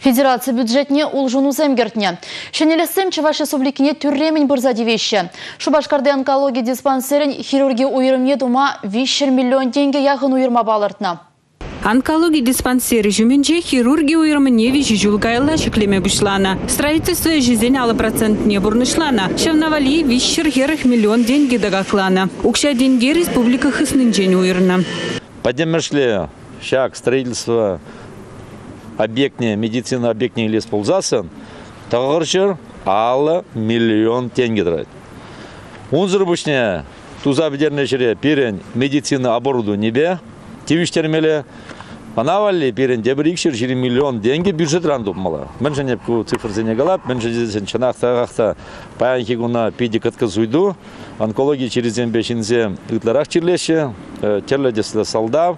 Федерация бюджетне улжуну земгертне. Шенелесем Чуваш Республикине тюрремень бурзади вещи. Шубашкарды онкология диспансерин хирургия уйрымне дума 5 миллион тенге яғын уйрма балыртна. Онкология диспансері жүмінже хирургия уйрымыне вещи julgayla шеклеме бушлана. Строительство жизнь 1% не бурнышлана. Шевнавали вещер херых миллион деньги догаклана. Укша деньги республика хыснынчен уйрна. Поддержали шаг строительства объектне, медицина объектне лес ползасын, тағыршыр алы миллион тенге драйт. Унзыр бушне туза бедерне жире перен медицина оборудование бе, тивиштермеле, анавали перен дебрикшир жире миллион деньги бюджет рандом мала. Мен же не ку цифр за негалап, мен же здесь чанахта паянки гуна педикатка зуйду, онкология через зембешинзе ытларах чирлеше, терледесле солдав,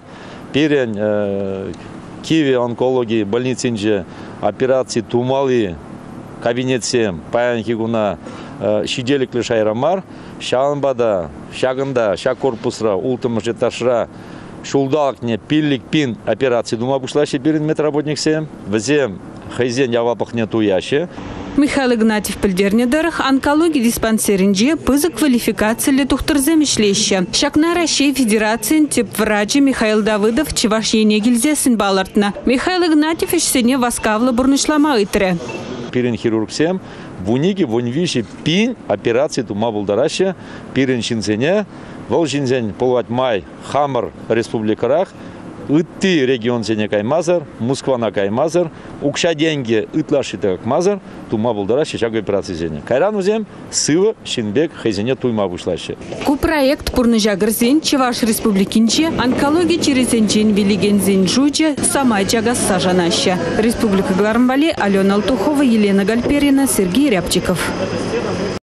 перен Киеве онкологии больницинже операции тумалы кабинет 7 паянки гуна шиделик лишь айрамар шагында шаг корпусра ултымыжы ташра шулдалкне пиллик пин операции дума бушлаще берин медработник 7 везем хайзен явапах нету яще. Михаил Игнатьев пильдернедерах онкология диспансеринже пызы квалификации ли тухтырзем ишлеща. Шакна Россия Федерации тип врачи Михаил Давыдов чеваш енегильзесин балартна. Михаил Игнатьев ишсене васкавла бурнышлама итре. Пирен хирург 7 вуниги вонвиши пин операции тума булдараще пирен шинзене волжинзен полвать май хамар республикарах. Ытты регион зене каймазар, Москва каймазар, укша деньги ытлашиты как мазар, тума булдара шишаг операции зене. Кайрану зем сыва шинбек хайзене туйма бушлаще. Ку проект пурныжагыр зен Чуваш республикинче онкология через энчен велиген зен жуджа сама джагас сажанаща. Республика Гларамбали, Алена Алтухова, Елена Гальперина, Сергей Рябчиков.